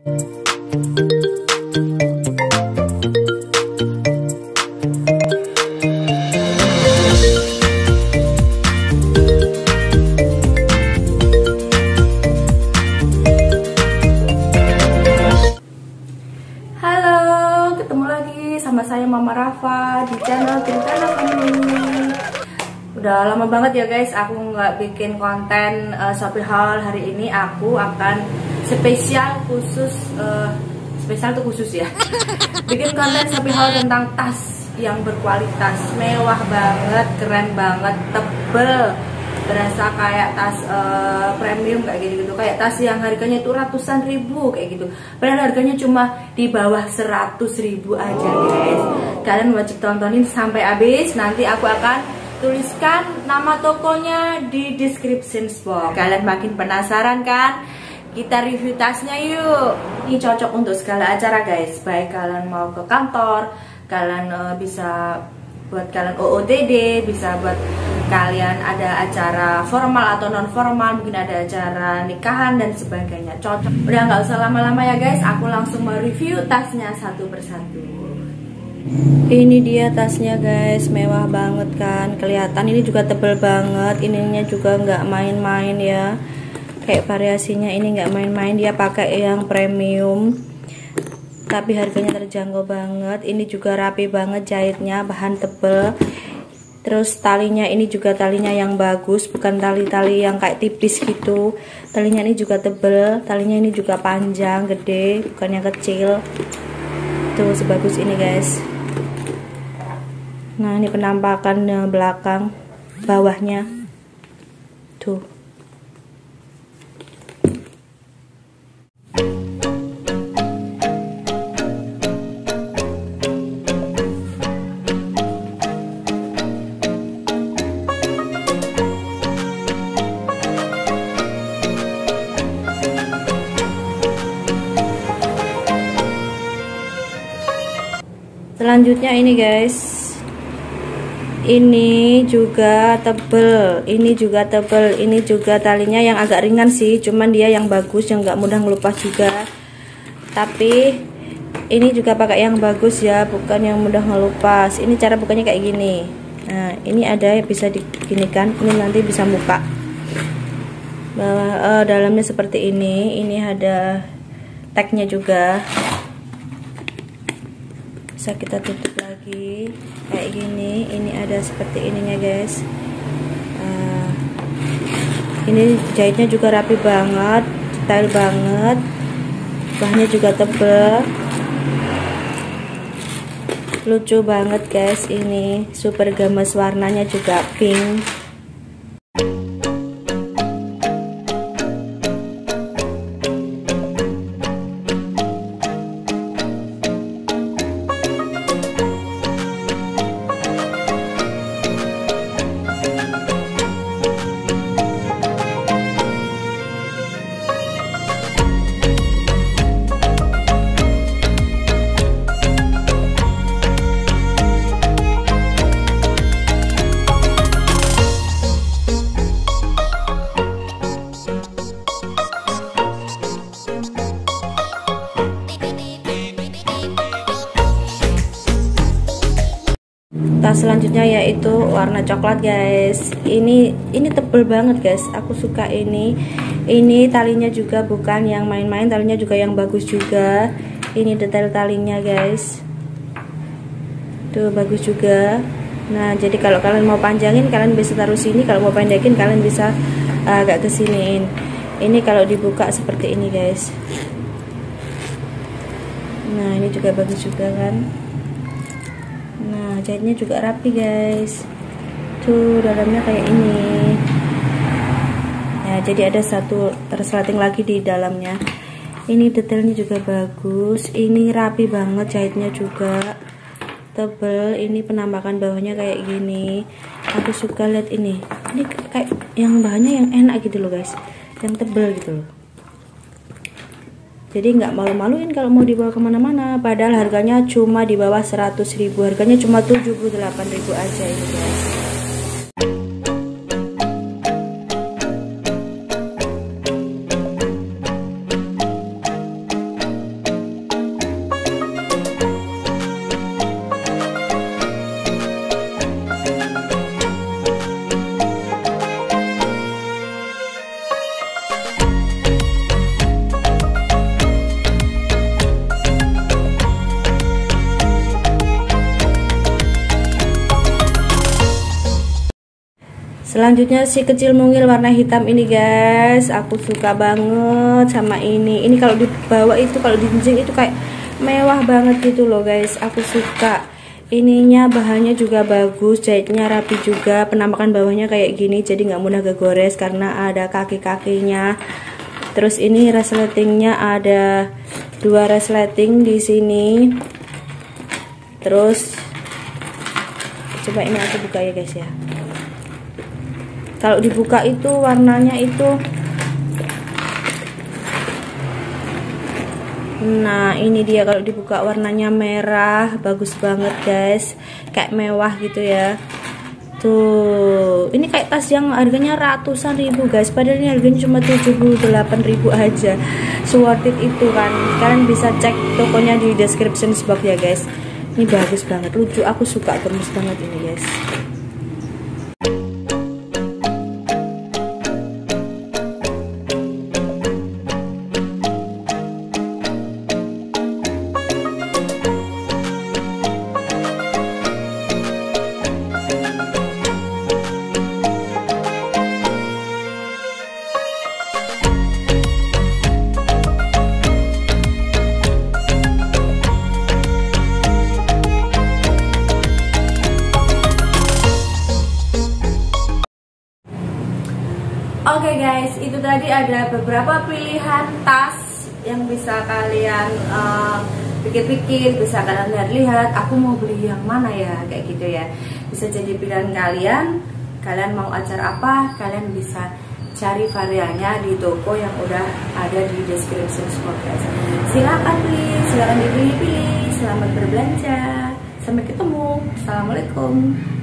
Saya Mama Rafa di channel Tirtana Family. Udah lama banget ya guys aku nggak bikin konten Shopee haul. Hari ini aku akan spesial tuh khusus ya bikin konten Shopee haul tentang tas yang berkualitas, mewah banget, keren banget, tebel, berasa kayak tas premium kayak gitu, kayak tas yang harganya itu ratusan ribu kayak gitu, padahal harganya cuma di bawah 100.000 aja guys. Kalian wajib tontonin sampai habis, nanti aku akan tuliskan nama tokonya di description box. Kalian makin penasaran kan? Kita review tasnya yuk. Ini cocok untuk segala acara guys, baik kalian mau ke kantor, kalian bisa buat kalian OOTD, bisa buat kalian ada acara formal atau non formal, mungkin ada acara nikahan dan sebagainya, cocok. Udah nggak usah lama-lama ya guys, aku langsung mau review tasnya satu persatu. Ini dia tasnya guys, mewah banget kan, kelihatan. Ini juga tebel banget, ininya juga nggak main-main ya, kayak variasinya ini nggak main-main, dia pakai yang premium tapi harganya terjangkau banget. Ini juga rapi banget jahitnya, bahan tebel. Terus talinya ini juga talinya yang bagus, bukan tali-tali yang kayak tipis gitu. Talinya ini juga tebel, talinya ini juga panjang, gede, bukan yang kecil. Tuh sebagus ini guys. Nah ini penampakan belakang bawahnya. Tuh. Selanjutnya ini guys, ini juga tebel, ini juga tebel, ini juga talinya yang agak ringan sih, cuman dia yang bagus, yang nggak mudah ngelupas juga. Tapi ini juga pakai yang bagus ya, bukan yang mudah ngelupas. Ini cara bukanya kayak gini. Nah ini ada yang bisa diginikan, ini nanti bisa buka bawah, dalamnya seperti ini. Ini ada tagnya juga, bisa kita tutup lagi kayak gini. Ini ada seperti ininya guys. Ini jahitnya juga rapi banget, detail banget, bahannya juga tebel, lucu banget guys. Ini super gemes, warnanya juga pink. Tas selanjutnya yaitu warna coklat guys. Ini tebel banget guys, aku suka ini. Ini talinya juga bukan yang main-main, talinya juga yang bagus juga. Ini detail talinya guys, tuh bagus juga. Nah jadi kalau kalian mau panjangin kalian bisa taruh sini, kalau mau pendekin kalian bisa agak kesiniin. Ini kalau dibuka seperti ini guys. Nah ini juga bagus juga kan. Nah jahitnya juga rapi guys, tuh dalamnya kayak ini ya, jadi ada satu resleting lagi di dalamnya. Ini detailnya juga bagus, ini rapi banget, jahitnya juga tebel. Ini penampakan bawahnya kayak gini, aku suka lihat ini kayak yang bahannya yang enak gitu loh guys, yang tebel gitu loh. Jadi nggak malu-maluin kalau mau dibawa kemana-mana. Padahal harganya cuma di bawah 100.000, harganya cuma 78.000 aja ini guys. Selanjutnya si kecil mungil warna hitam ini guys, aku suka banget sama ini. Ini kalau dibawa itu, kalau dijinjing itu kayak mewah banget gitu loh guys. Aku suka ininya, bahannya juga bagus, jahitnya rapi juga, penampakan bawahnya kayak gini, jadi nggak mudah kegores karena ada kaki-kakinya. Terus ini resletingnya ada 2 resleting di sini. Terus coba ini aku buka ya guys ya. Kalau dibuka itu warnanya itu, nah ini dia kalau dibuka warnanya merah, bagus banget guys, kayak mewah gitu ya. Tuh, ini kayak tas yang harganya ratusan ribu guys, padahal ini harganya cuma 78.000 aja. So worth it itu kan. Kalian bisa cek tokonya di description box ya guys. Ini bagus banget, lucu, aku suka, gemes banget ini guys. Oke guys, itu tadi ada beberapa pilihan tas yang bisa kalian pikir-pikir, bisa kalian lihat-lihat. Aku mau beli yang mana ya, kayak gitu ya. Bisa jadi pilihan kalian. Kalian mau acara apa, kalian bisa cari variannya di toko yang udah ada di description box guys. Silakan beli, silakan dipilih-pilih. Selamat berbelanja. Sampai ketemu. Assalamualaikum.